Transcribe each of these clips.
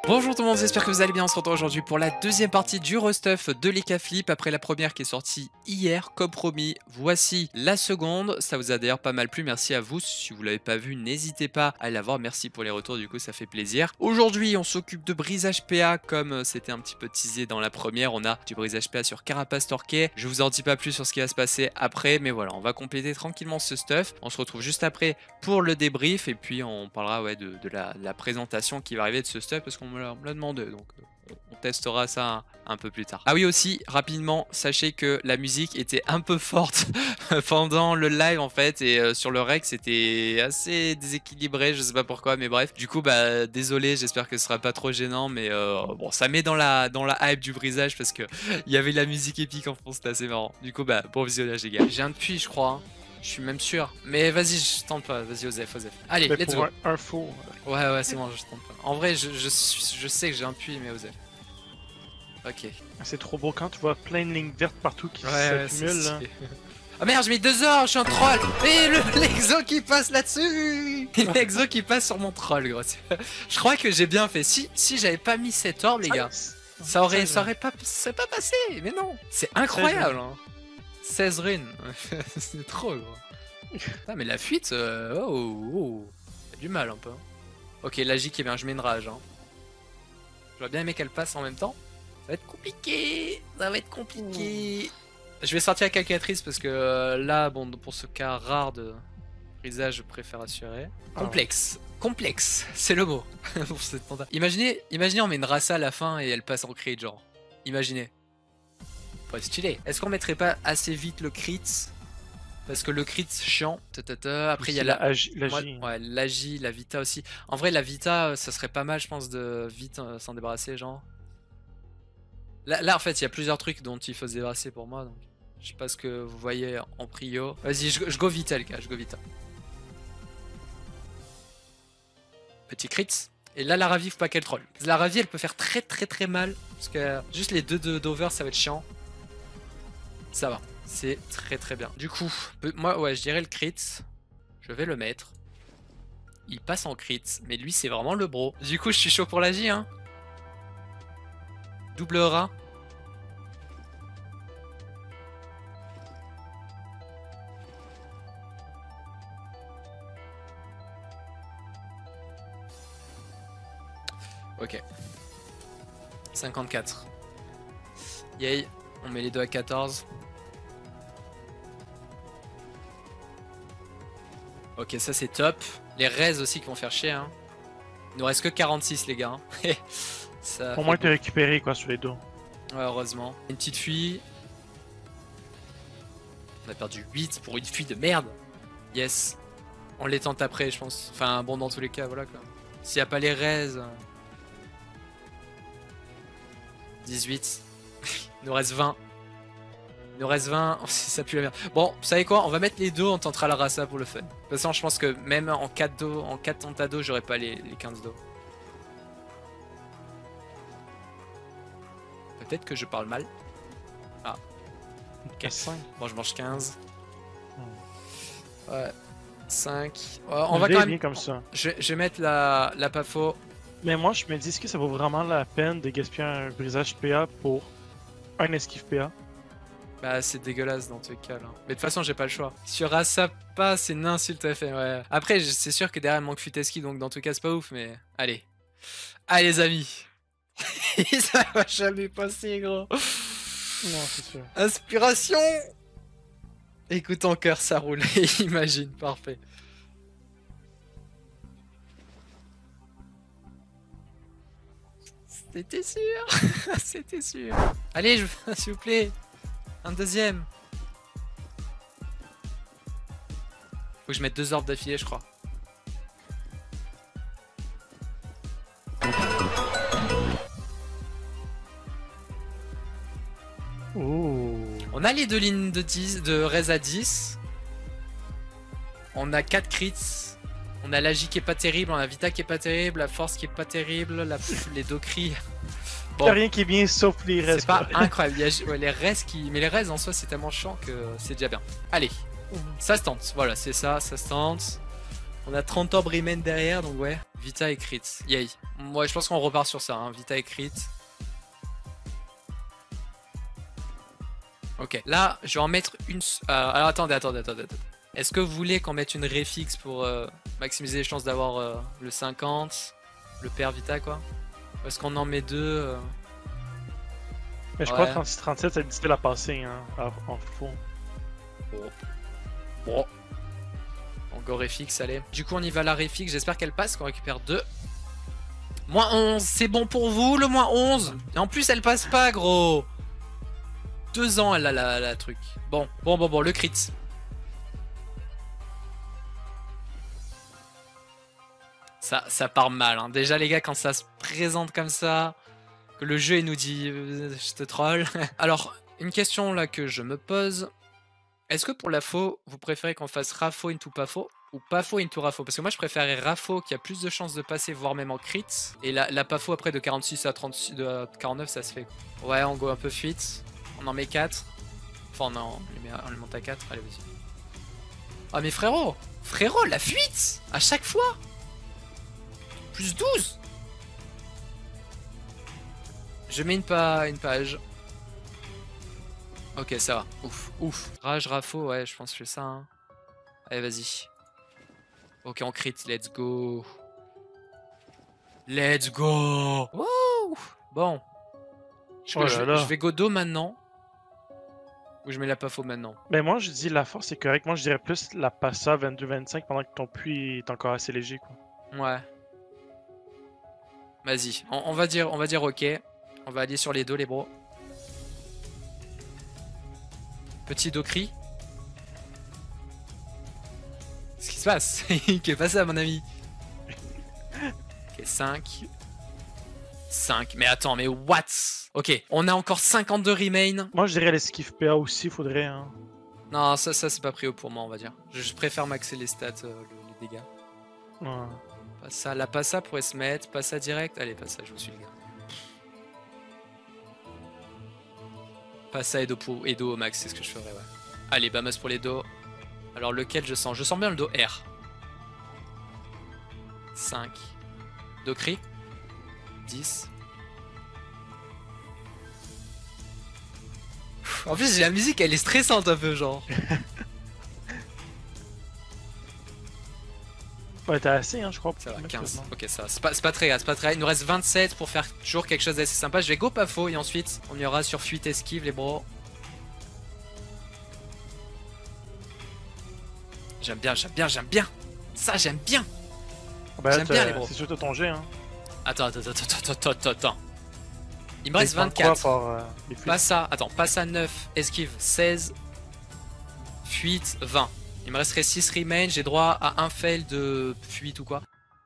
Bonjour tout le monde, j'espère que vous allez bien. On se retrouve aujourd'hui pour la deuxième partie du Restuff de l'Eka Flip. Après la première qui est sortie hier, comme promis, voici la seconde. Ça vous a d'ailleurs pas mal plu, merci à vous. Si vous l'avez pas vu, n'hésitez pas à la voir. Merci pour les retours, du coup ça fait plaisir. Aujourd'hui, on s'occupe de brisage PA comme c'était un petit peu teasé dans la première. On a du brisage PA sur Carapace Torquay. Je vous en dis pas plus sur ce qui va se passer après, mais voilà, on va compléter tranquillement ce stuff. On se retrouve juste après pour le débrief et puis on parlera de la présentation qui va arriver de ce stuff parce qu'on me l'a demandé, donc on testera ça un peu plus tard. Ah oui aussi, rapidement, sachez que la musique était un peu forte pendant le live en fait, et sur le rec c'était assez déséquilibré, je sais pas pourquoi, mais bref. Du coup bah désolé, j'espère que ce sera pas trop gênant, mais bon ça met dans la hype du brisage parce que il y avait la musique épique en fond, c'était assez marrant. Du coup bah bon visionnage les gars. J'ai un puits je crois, hein. Je suis même sûr. Mais vas-y, je tente pas. Vas-y, Osef. Allez, mais let's pour go. un faux. Ouais, c'est bon, je tente pas. En vrai, je sais que j'ai un puits, mais Osef. Ok. C'est trop beau quand tu vois plein de lignes vertes partout qui Ouais, s'accumulent. Là. Ah merde, j'ai mis 2 heures, je suis un troll. Et l'exo qui passe là-dessus. L'exo qui passe sur mon troll, gros. Je crois que j'ai bien fait. Si j'avais pas mis cet orbe, les gars, ça aurait pas passé. Mais non, c'est incroyable. Hein. 16 runes, c'est trop gros. Ah mais la fuite, oh, y a du mal un peu. Ok, la J qui est bien, je mets une rage. Hein. J'aurais bien aimé qu'elle passe en même temps. Ça va être compliqué, Je vais sortir la calculatrice parce que là, bon, pour ce cas rare de brisage, je préfère assurer. Complexe, c'est le mot. Pour cette imaginez, on met une Rasa à la fin et elle passe en crit, genre. Imaginez. Ouais, stylé. Est-ce qu'on mettrait pas assez vite le crit? Parce que le crit chiant. Après il y a la J. Ouais, la J, la Vita aussi. En vrai la Vita ça serait pas mal je pense de vite s'en débarrasser genre. Là en fait il y a plusieurs trucs dont il faut se débarrasser pour moi. Donc je sais pas ce que vous voyez en prio. Vas-y je go Vita les gars, je go Vita. Petit crit. Et là la Ravi faut pas qu'elle troll. La Ravi elle peut faire très mal. Parce que juste les deux d'over ça va être chiant. Ça va, c'est très bien. Du coup, moi ouais je dirais le crit. Je vais le mettre. Il passe en crit, mais lui c'est vraiment le bro. Du coup je suis chaud pour la J hein. Double rat. Ok. 54. Yay. On met les deux à 14. Ok, ça c'est top. Les raises aussi qui vont faire chier. Hein. Il nous reste que 46 les gars. Hein. Ça au moins t'es récupéré quoi sur les dos. Ouais, heureusement. Une petite fuite. On a perdu 8 pour une fuite de merde. Yes. On les tente après je pense. Enfin bon dans tous les cas voilà quoi. S'il n'y a pas les raises. 18. Il nous reste 20. Il nous reste 20. Oh, ça pue la merde. Bon, vous savez quoi? On va mettre les dos, on tentera la Rasa pour le fun. De toute façon, je pense que même en 4 dos, en 4 tentados, j'aurais pas les 15 dos. Peut-être que je parle mal. Ah. Ok. 5. Bon, je mange 15. Ouais. 5. Ouais, on va quand même. Comme ça. Je vais mettre la Pafo. Mais moi, je me dis, est-ce que ça vaut vraiment la peine de gaspiller un brisage PA pour un esquive PA? Bah c'est dégueulasse dans tous les cas là. Mais de toute façon j'ai pas le choix. Sur Asapa c'est une insulte à faire ouais. Après c'est sûr que derrière il manque Futeski donc dans tous les cas c'est pas ouf mais... Allez. Allez les amis. Ça va jamais passer gros. Non c'est sûr. Inspiration. Écoute en cœur ça roule. Imagine, parfait. C'était sûr. C'était sûr. Allez s'il vous plaît. Un deuxième. Faut que je mette 2 orbes d'affilée je crois. Oh. On a les 2 lignes de res à 10. On a 4 crits. On a la J qui est pas terrible, on a Vita qui est pas terrible, la force qui est pas terrible, les 2 cris. Bon. Y'a rien qui est bien sauf les restes. C'est pas incroyable. Il y a les restes qui. Mais les restes en soi c'est tellement chiant que c'est déjà bien. Allez, ça se tente. Voilà, c'est ça, ça se tente. On a 30 orbes remain derrière, donc ouais. Vita et crit. Yay. Ouais, je pense qu'on repart sur ça, hein. Vita et crit. Ok, là, je vais en mettre une... alors, attendez. Est-ce que vous voulez qu'on mette une réfixe pour maximiser les chances d'avoir le 50, le père Vita, quoi? Ou est-ce qu'on en met deux Mais je crois que 36-37, c'est difficile à passer hein, en faux. Bon. On go réfixe, allez. Du coup, on y va à la réfixe. J'espère qu'elle passe, qu'on récupère 2. Moins 11, c'est bon pour vous, le moins 11? Et en plus, elle passe pas, gros. 2 ans, elle a la truc. Bon, le crit. Ça part mal. Hein. Déjà, les gars, quand ça se présente comme ça, que le jeu il nous dit je te troll. Alors, une question là que je me pose. Est-ce que pour la faux, vous préférez qu'on fasse Rafo into Pafo ou Pafo into Rafo? Parce que moi, je préférais Rafo qui a plus de chances de passer, voire même en crit. Et la Pafo après de 46 à 36, de 49, ça se fait. Ouais, on go un peu fuite. On en met 4. Enfin, non, on le monte à 4. Allez, vas-y. Ah, mais frérot, la fuite à chaque fois. Plus 12. Je mets une page. Ok, ça va. Ouf. Rage, Rafo, ouais, je pense que je fais ça. Hein. Allez, vas-y. Ok, on crit, let's go. Wouh. Bon. Je vais Godo maintenant. Ou je mets la Pafo maintenant? Ben moi, je dis la force, c'est correct. Moi, je dirais plus la Passa 22-25 pendant que ton puits est encore assez léger, quoi. Ouais. Vas-y, on va dire ok. On va aller sur les deux, les bros. Petit Dokri. Qu'est-ce qui se passe? Qu'est-ce qui est passé à mon ami? Ok, 5. 5. Mais attends, mais what? Ok, on a encore 52 remain. Moi, je dirais l'esquive PA aussi, faudrait. Hein. Non, ça c'est pas prio pour moi, on va dire. Je préfère maxer les stats, les dégâts. Ouais. Pas ça, la Passa pourrait se mettre. Passa direct. Allez, Passa, je vous suis, les gars. Passa et dos au max, c'est ce que je ferais, ouais. Allez, Bamus pour les dos. Alors, lequel je sens? Je sens bien le dos R. 5. Dokri. 10. En plus, la musique, elle est stressante un peu, genre. Ouais, t'as assez, hein, je crois. Ça va, 15. Ok, ça va. C'est pas très grave, Il nous reste 27 pour faire toujours quelque chose d'assez sympa. Je vais go Pafo et ensuite, on ira sur fuite esquive, les bros. J'aime bien. Ça, j'aime bien. Bah, j'aime bien, les bros. C'est sûr que t'as ton jet, hein. Attends. Il me reste 24. Pas ça. Attends, pas ça 9. Esquive 16. Fuite 20. Il me resterait 6 remain. J'ai droit à un fail de fuite ou quoi?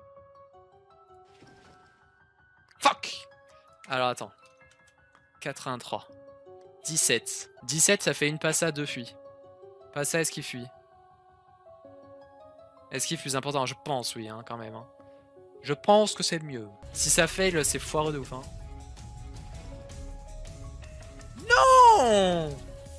Fuck. Alors attends. 83. 17. 17, ça fait une passa, 2 fuis. Passa, est-ce qu'il fuit? Est-ce qu'il est plus important? Je pense, oui, hein, quand même. Hein. Je pense que c'est mieux. Si ça fail, c'est foireux de ouf. Hein. Non!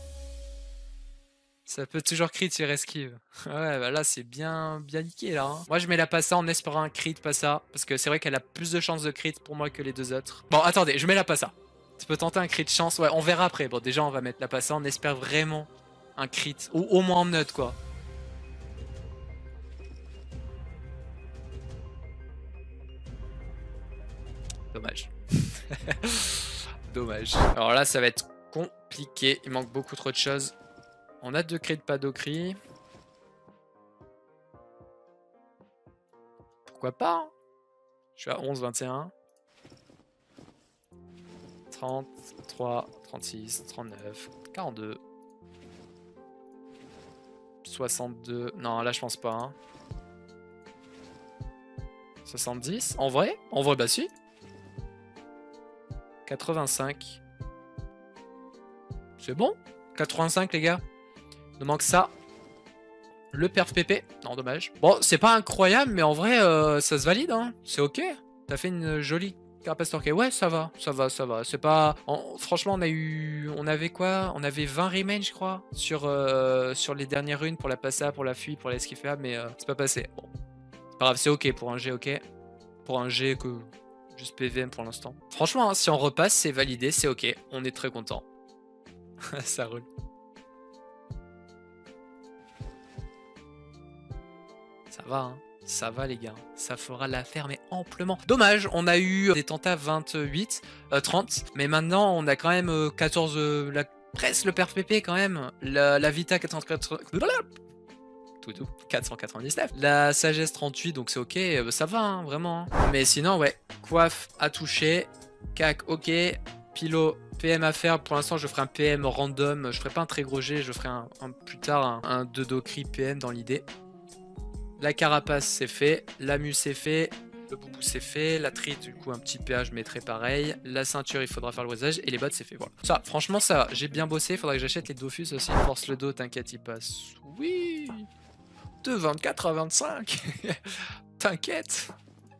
Ça peut toujours crit sur esquive. Ouais, bah là, c'est bien niqué, là. Hein. Moi, je mets la passa en espérant un crit passa. Parce que c'est vrai qu'elle a plus de chances de crit pour moi que les deux autres. Bon, attendez, je mets la passa. Tu peux tenter un crit de chance. Ouais, on verra après. Bon, déjà, on va mettre la passa. On espère vraiment un crit. Ou au moins en note, quoi. Dommage. Dommage. Alors là, ça va être compliqué. Il manque beaucoup trop de choses. On a 2 cris de pas d'ocri. Pourquoi pas hein. Je suis à 11, 21. 33, 36, 39, 42. 62. Non, là, je pense pas. Hein. 70. En vrai, bah si. 85. C'est bon 85 les gars. Il nous manque ça. Le perf PP. Non, dommage. Bon, c'est pas incroyable, mais en vrai, ça se valide. Hein. C'est ok. T'as fait une jolie carapace torquée. Ouais, ça va. C'est pas... Franchement, on avait quoi? On avait 20 remains, je crois, sur les dernières runes pour la passa, pour la fuite, pour la esquifa, mais c'est pas passé. Bon. Pas grave, c'est ok pour un G, ok. Pour un G que juste PVM pour l'instant. Franchement, hein, si on repasse, c'est validé, c'est ok. On est très content. Ça roule. Ça va, hein. Ça va les gars, ça fera l'affaire mais amplement. Dommage, on a eu des tentats 28, 30, mais maintenant on a quand même 14, presque le perf PP quand même, la Vita 499, la sagesse 38, donc c'est ok, ça va hein, vraiment. Hein. Mais sinon ouais, coiffe à toucher, cac ok, pilo PM à faire, pour l'instant je ferai un PM random, je ferai pas un très gros G, je ferai plus tard un Dodocri PM dans l'idée. La carapace c'est fait, la mue c'est fait, le boubou c'est fait, la trite du coup un petit PA je mettrai pareil, la ceinture il faudra faire le brisage et les bottes c'est fait, voilà. Ça franchement ça j'ai bien bossé, il faudra que j'achète les Dofus aussi. Force le dos, t'inquiète il passe. Oui, de 24 à 25. T'inquiète.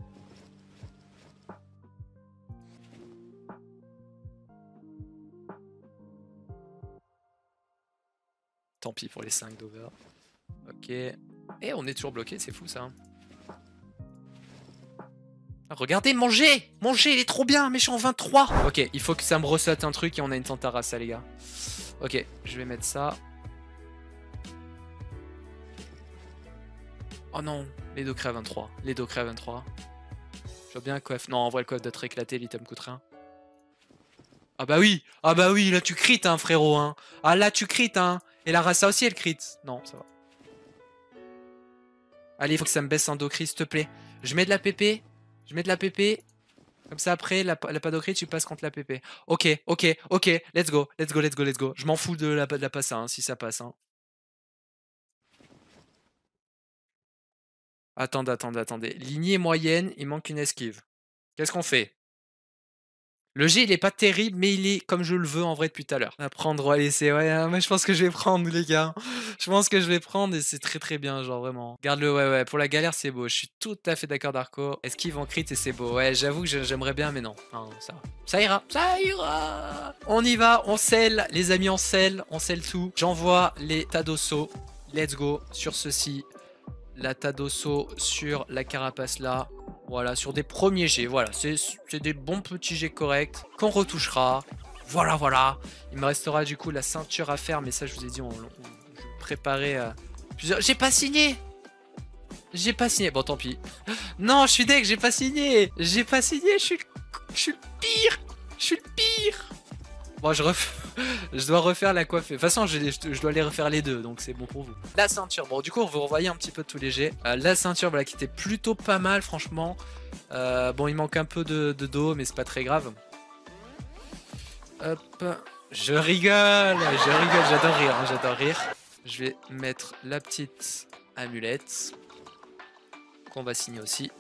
Tant pis pour les 5 d'over. Ok. Et on est toujours bloqué, c'est fou ça. Regardez, mangez! Mangez, il est trop bien, méchant 23! Ok, il faut que ça me ressaute un truc et on a une Tantarassa, les gars. Ok, je vais mettre ça. Oh non, les deux crées à 23. Les deux crées à 23. Je vois bien un coiffe. Non, en vrai, le coiffe doit être éclaté, l'item coûte rien. Ah bah oui! Ah bah oui, là tu crites, hein, frérot, hein! Ah là tu crites, hein! Et la Rassa aussi, elle crit. Non, ça va. Allez, il faut que ça me baisse un Docri, s'il te plaît. Je mets de la PP. Je mets de la PP. Comme ça, après, la Padocri, tu passes contre la PP. Ok, ok, ok. Let's go, let's go, let's go, let's go. Je m'en fous de la passe, hein, si ça passe. Hein. Attendez, attendez, attendez. Lignée moyenne, il manque une esquive. Qu'est-ce qu'on fait? Le G, il est pas terrible, mais il est comme je le veux en vrai depuis tout à l'heure. À prendre ou à laisser, ouais, hein, mais je pense que je vais prendre, les gars. Je pense que je vais prendre et c'est très très bien, genre vraiment. Garde-le, ouais, ouais, pour la galère, c'est beau. Je suis tout à fait d'accord, Darko. Esquive en crit et c'est beau. Ouais, j'avoue que j'aimerais bien, mais non. Non, ça va. Ça ira, ça ira. On y va, on scelle, les amis, on scelle tout. J'envoie les Tadosso. Let's go sur ceci. La Tadosso sur la carapace là. Voilà, sur des premiers jets. Voilà, c'est des bons petits jets corrects qu'on retouchera. Voilà, voilà. Il me restera du coup la ceinture à faire. Mais ça, je vous ai dit, je préparais plusieurs... J'ai pas signé. J'ai pas signé. Bon, tant pis. Non, je suis deg, j'ai pas signé. J'ai pas signé, je suis le pire. Je suis le pire. Bon, je dois refaire la coiffe. De toute façon, je dois les refaire les deux, donc c'est bon pour vous. La ceinture, bon, du coup, vous revoyez un petit peu tous les jets. La ceinture, voilà, qui était plutôt pas mal, franchement. Bon, il manque un peu de dos, mais c'est pas très grave. Hop, je rigole, j'adore rire, hein, j'adore rire. Je vais mettre la petite amulette qu'on va signer aussi.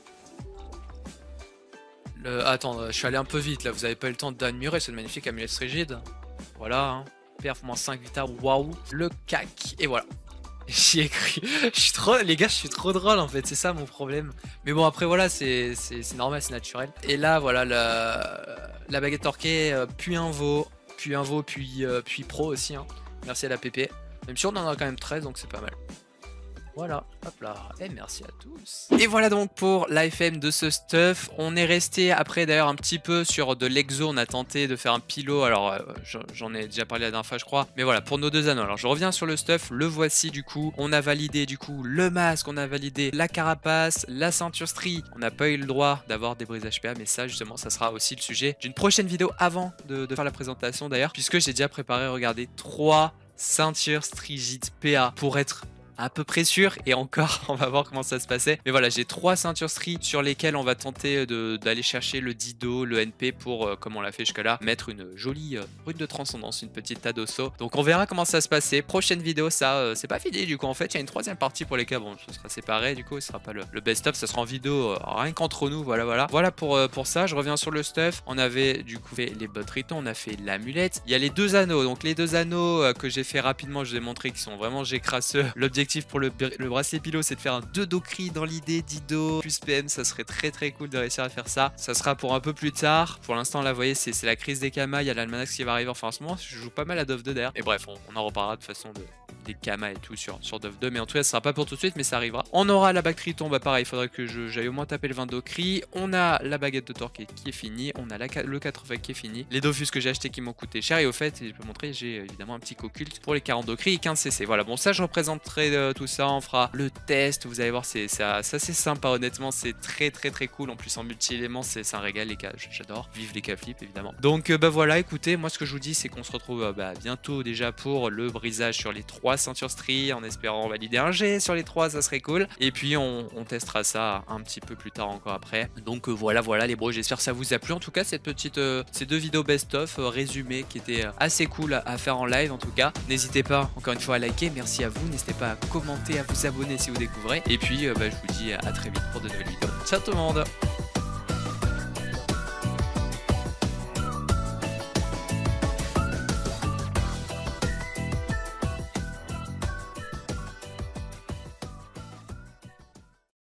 Attends, je suis allé un peu vite là, vous avez pas eu le temps d'admirer cette magnifique amulette rigide. Voilà, hein. Performance 5 Vita, waouh. Le cac, et voilà. J'y ai cru. Les gars, je suis trop drôle en fait, c'est ça mon problème. Mais bon, après voilà, c'est normal, c'est naturel. Et là, voilà, la baguette torquée, puis un veau, puis pro aussi. Hein. Merci à la PP. Même si on en a quand même 13, donc c'est pas mal. Voilà, hop là, et merci à tous. Et voilà donc pour l'AFM de ce stuff. On est resté après d'ailleurs un petit peu sur de l'exo, on a tenté de faire un pilo, alors j'en ai déjà parlé la dernière fois je crois. Mais voilà, pour nos deux anneaux, alors je reviens sur le stuff, le voici du coup. On a validé du coup le masque, on a validé la carapace, la ceinture stri. On n'a pas eu le droit d'avoir des brisages PA, mais ça justement ça sera aussi le sujet d'une prochaine vidéo avant de faire la présentation d'ailleurs. Puisque j'ai déjà préparé, regardez, 3 ceintures Strigit PA pour être à peu près sûr, et encore on va voir comment ça se passait, mais voilà, j'ai 3 ceintures Stri sur lesquelles on va tenter d'aller chercher le Dido, le NP pour, comme on l'a fait jusqu'à là, mettre une jolie rune de transcendance, une petite Tadosso. Donc on verra comment ça se passait. Prochaine vidéo, ça c'est pas fini du coup, en fait il y a une 3e partie pour les cas, bon ce sera séparé du coup, ce sera pas le best-of, ça sera en vidéo rien qu'entre nous, voilà pour ça. Je reviens sur le stuff. On avait du coup fait les bottes Triton, on a fait l'amulette, il y a les 2 anneaux, donc les 2 anneaux que j'ai fait rapidement, je vous ai montré qu'ils sont vraiment crasseux. L'objectif pour le bracelet pilo, c'est de faire un Dodocri dans l'idée, Dido plus PM, ça serait très cool de réussir à faire ça. Ça sera pour un peu plus tard. Pour l'instant là vous voyez c'est la crise des Kamas, il y a l'Almanax qui va arriver, enfin en ce moment je joue pas mal à Dove 2 d'ailleurs. Et bref, on en reparlera de façon des Kama et tout sur Dove 2, mais en tout cas, ce sera pas pour tout de suite, mais ça arrivera. On aura la bague Triton, bah pareil, il faudrait que j'aille au moins taper le 20 d'Okri. On a la baguette de Thor qui est finie, on a le 80 qui est fini, les Dofus que j'ai acheté qui m'ont coûté cher, et au fait, je peux montrer, j'ai évidemment un petit Coculte pour les 40 d'Okri et 15 CC. Voilà, bon, ça, je représenterai tout ça, on fera le test, vous allez voir, ça c'est sympa, honnêtement, c'est très cool. En plus, en multi-éléments, c'est un régal, les gars, j'adore. Vive les K-Flip, évidemment. Donc, bah voilà, écoutez, moi, ce que je vous dis, c'est qu'on se retrouve bientôt déjà pour le brisage sur les 3 ceintures Stri, en espérant valider un G sur les 3, ça serait cool. Et puis, on testera ça un petit peu plus tard encore après. Donc, voilà, les bros, j'espère que ça vous a plu. En tout cas, ces 2 vidéos best-of résumées qui étaient assez cool à faire en live, en tout cas. N'hésitez pas, encore une fois, à liker. Merci à vous. N'hésitez pas à commenter, à vous abonner si vous découvrez. Et puis, je vous dis à très vite pour de nouvelles vidéos. Ciao tout le monde!